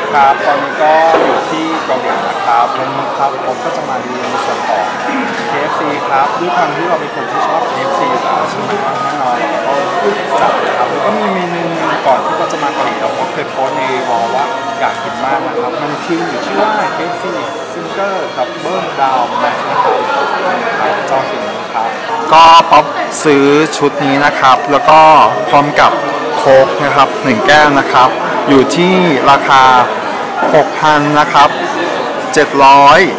ครับตอนนี้ก็อยู่ที่เกาหลีนะครับวันนี้ครับผมก็จะมารีวิวในส่วนของ KFC ครับด้วยความที่เราเป็นคนที่ชอบ KFC อยู่แล้วใช่ไหมแน่นอนเราก็จัดครับแล้วก็มีเมนูก่อนที่เราจะมาเกาหลีเราก็เคยโพสในวอลว่าอยากกินมากนะครับมันคือชื่อว่า KFC Finger ครับเบิ้ลดาวน์แม็กนะครับจอสินครับก็ป๊อปซื้อชุดนี้นะครับแล้วก็พร้อมกับโค้กนะครับ1แก้วนะครับอยู่ที่ราคา 6,000 นะครับ700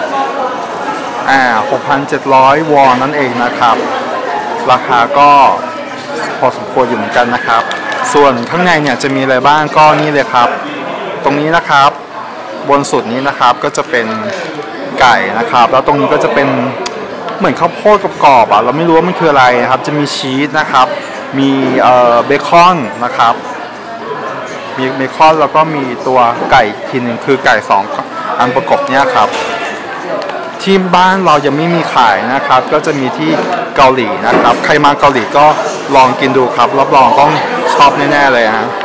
6,700 วอนนั่นเองนะครับราคาก็พอสมควรอยู่เหมือนกันนะครับส่วนข้างในเนี่ยจะมีอะไรบ้างก็นี่เลยครับตรงนี้นะครับบนสุดนี้นะครับก็จะเป็นไก่นะครับแล้วตรงนี้ก็จะเป็นเหมือนข้าวโพดกรอบๆเราไม่รู้ว่ามันคืออะไรครับจะมีชีสนะครับมีเบคอนนะครับมีเบคอนแล้วก็มีตัวไก่ทีนึงคือไก่2อันประกบเนี่ยครับที่บ้านเรายังไม่มีขายนะครับก็จะมีที่เกาหลีนะครับใครมาเกาหลีก็ลองกินดูครับรับรองต้องชอบแน่ๆเลยฮะ